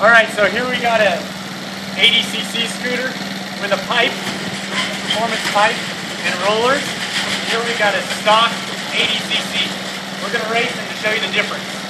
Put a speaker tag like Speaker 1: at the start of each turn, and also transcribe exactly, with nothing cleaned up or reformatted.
Speaker 1: Alright, so here we got a eighty c c scooter with a pipe, performance pipe, and rollers. Here we got a stock eighty c c. We're going to race them to show you the difference.